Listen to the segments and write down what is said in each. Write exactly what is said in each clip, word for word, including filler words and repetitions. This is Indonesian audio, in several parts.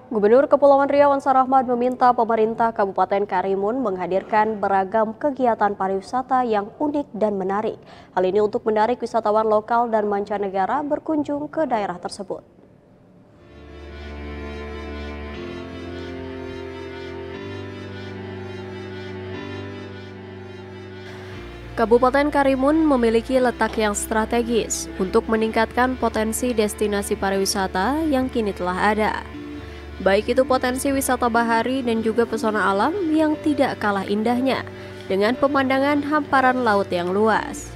Gubernur Kepulauan Riau Ansar Ahmad meminta pemerintah Kabupaten Karimun menghadirkan beragam kegiatan pariwisata yang unik dan menarik. Hal ini untuk menarik wisatawan lokal dan mancanegara berkunjung ke daerah tersebut. Kabupaten Karimun memiliki letak yang strategis untuk meningkatkan potensi destinasi pariwisata yang kini telah ada. Baik itu potensi wisata bahari dan juga pesona alam yang tidak kalah indahnya dengan pemandangan hamparan laut yang luas.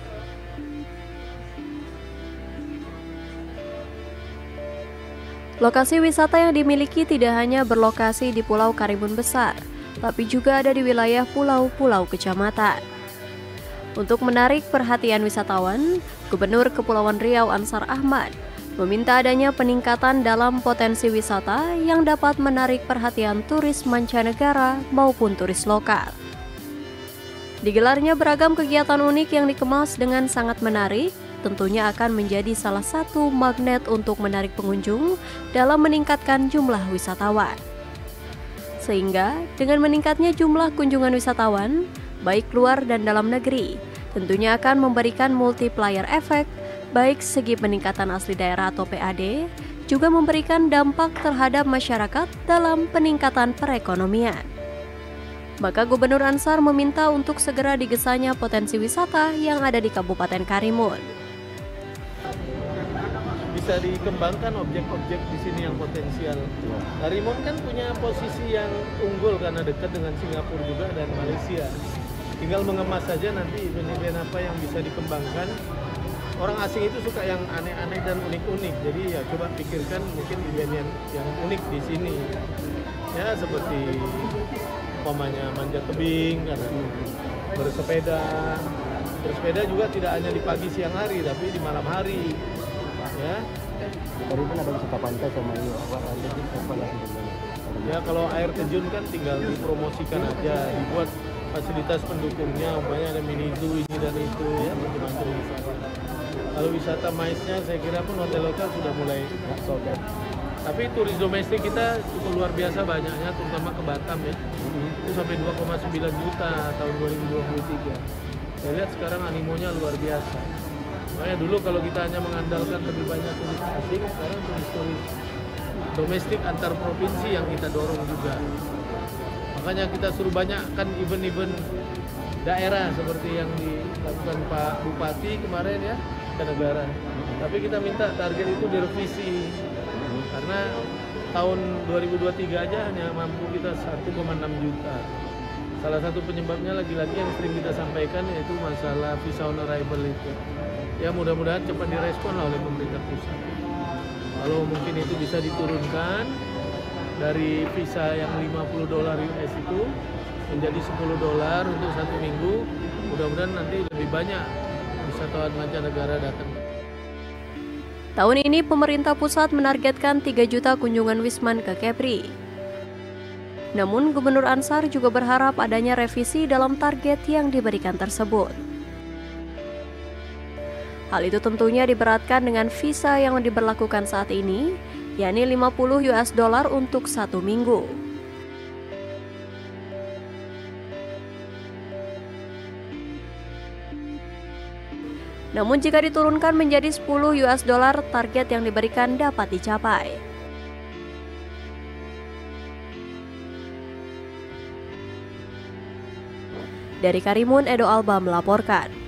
Lokasi wisata yang dimiliki tidak hanya berlokasi di Pulau Karimun Besar, tapi juga ada di wilayah pulau-pulau kecamatan. Untuk menarik perhatian wisatawan, Gubernur Kepulauan Riau Ansar Ahmad meminta adanya peningkatan dalam potensi wisata yang dapat menarik perhatian turis mancanegara maupun turis lokal. Digelarnya beragam kegiatan unik yang dikemas dengan sangat menarik, tentunya akan menjadi salah satu magnet untuk menarik pengunjung dalam meningkatkan jumlah wisatawan. Sehingga dengan meningkatnya jumlah kunjungan wisatawan, baik luar dan dalam negeri, tentunya akan memberikan multiplier efek baik segi peningkatan asli daerah atau P A D, juga memberikan dampak terhadap masyarakat dalam peningkatan perekonomian. Maka Gubernur Ansar meminta untuk segera digesanya potensi wisata yang ada di Kabupaten Karimun. Bisa dikembangkan objek-objek di sini yang potensial. Karimun kan punya posisi yang unggul karena dekat dengan Singapura juga dan Malaysia. Tinggal mengemas saja nanti event-event apa yang bisa dikembangkan. Orang asing itu suka yang aneh-aneh dan unik-unik, jadi ya coba pikirkan mungkin event yang, yang unik di sini. Ya seperti umpamanya manjat tebing, karena bersepeda. Bersepeda juga tidak hanya di pagi siang hari, tapi di malam hari. Ya. Tadi pun ada wisata pantai sama ini, apa apa lagi? Ya kalau air terjun kan tinggal dipromosikan aja, dibuat fasilitas pendukungnya, umpamanya ada mini zoo ini dan itu, ya macam-macam wisata. Kalau wisata maisnya saya kira pun hotel lokal sudah mulai sold out. Tapi turis domestik kita cukup luar biasa banyaknya, terutama ke Batam ya. Itu sampai dua koma sembilan juta tahun dua ribu dua puluh tiga. Saya lihat sekarang animonya luar biasa. Makanya dulu kalau kita hanya mengandalkan lebih banyak turis asing, sekarang turis-turis domestik antar provinsi yang kita dorong juga. Makanya kita suruh banyak kan event-event daerah seperti yang dilakukan Pak Bupati kemarin ya ke negara. Tapi kita minta target itu direvisi karena tahun dua ribu dua puluh tiga aja hanya mampu kita satu koma enam juta. Salah satu penyebabnya lagi-lagi yang sering kita sampaikan yaitu masalah visa on arrival itu. Ya mudah-mudahan cepat direspon oleh pemerintah pusat. Kalau mungkin itu bisa diturunkan dari visa yang lima puluh dolar U S itu menjadi sepuluh dolar untuk satu minggu, mudah-mudahan nanti lebih banyak wisatawan mancanegara datang. Tahun ini pemerintah pusat menargetkan tiga juta kunjungan Wisman ke Kepri. Namun Gubernur Ansar juga berharap adanya revisi dalam target yang diberikan tersebut. Hal itu tentunya diberatkan dengan visa yang diberlakukan saat ini, yakni lima puluh U S dollar untuk satu minggu. Namun jika diturunkan menjadi sepuluh U S dollar, target yang diberikan dapat dicapai. Dari Karimun, Edo Alba melaporkan.